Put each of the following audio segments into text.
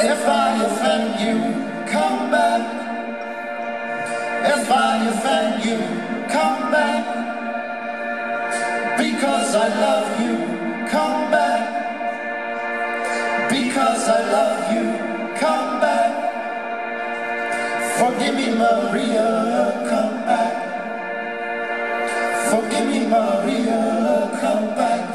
If I offend you, come back. If I offend you, come back. Because I love you, come back. Because I love you, come back. Forgive me, Maria, come back. Forgive me, Maria, come back.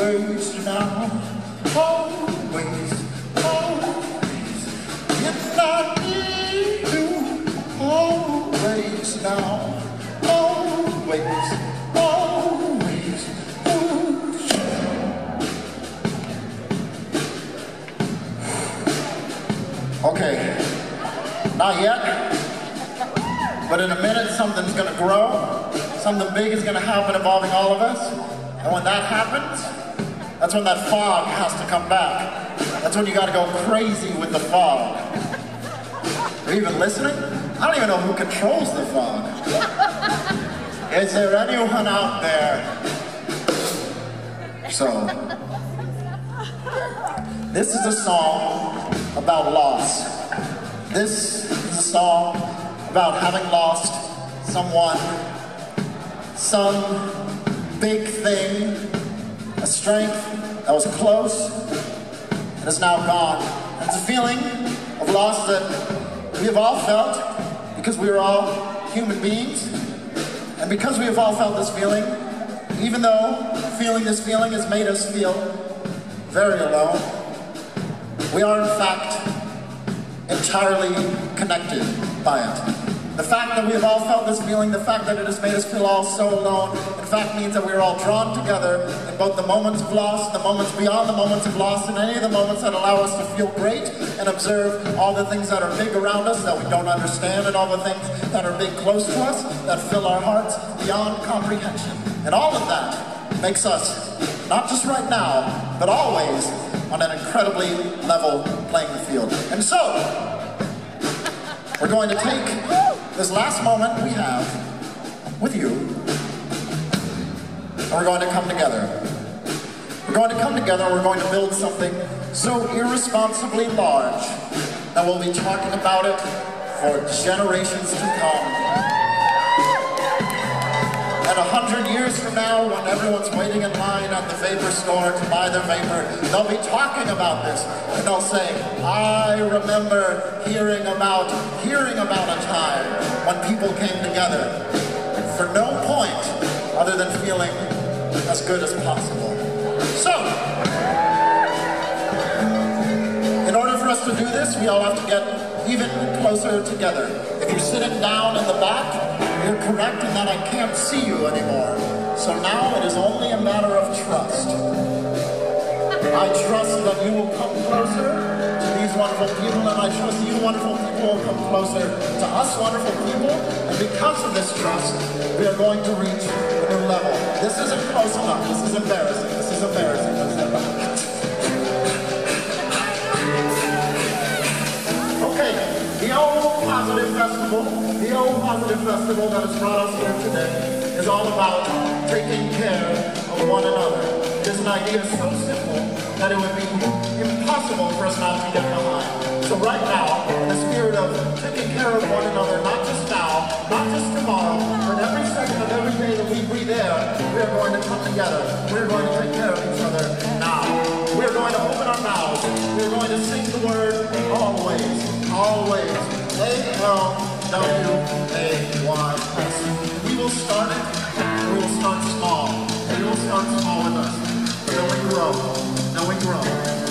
always now, always, always. If I need you, always now, always, always. Okay, not yet, but in a minute something's gonna grow, something big is gonna happen involving all of us, and when that happens, that's when that fog has to come back. That's when you gotta go crazy with the fog. Are you even listening? I don't even know who controls the fog. Is there anyone out there? So, this is a song about loss. This is a song about having lost someone, some big thing, a strength that was close and is now gone. And it's a feeling of loss that we have all felt because we are all human beings. And because we have all felt this feeling, even though feeling this feeling has made us feel very alone, we are in fact entirely connected by it. The fact that we have all felt this feeling, the fact that it has made us feel all so alone, in fact means that we are all drawn together in both the moments of loss, the moments beyond the moments of loss, and any of the moments that allow us to feel great and observe all the things that are big around us that we don't understand, and all the things that are big close to us that fill our hearts beyond comprehension. And all of that makes us, not just right now, but always on an incredibly level playing field. And so, we're going to take this last moment we have with you, and we're going to come together. We're going to come together, we're going to build something so irresponsibly large that we'll be talking about it for generations to come. And 100 years from now, when everyone's waiting in line at the vapor store to buy their vapor, they'll be talking about this, and they'll say, I remember hearing about a time when people came together for no point other than feeling as good as possible. So, in order for us to do this, we all have to get even closer together. If you're sitting down in the back, you're correct in that I can't see you anymore. So now it is only a matter of trust. I trust that you will come closer to these wonderful people, and I trust you wonderful people will come closer to us wonderful people. And because of this trust, we are going to reach a new level. This isn't close enough. This is embarrassing. This is embarrassing. Okay, the old positive festival that has brought us here today is all about taking care of one another. It is an idea so simple that it would be impossible for us not to get behind. So right now, in the spirit of taking care of one another, not just now, not just tomorrow, but every second of every day that we breathe air, we are going to come together. We are going to take care of each other now. We are going to open our mouths. We are going to sing the word always, always. A-L-W-A-Y-S. We will start it. We will start small. We will start small with us. Then we grow. Then we grow.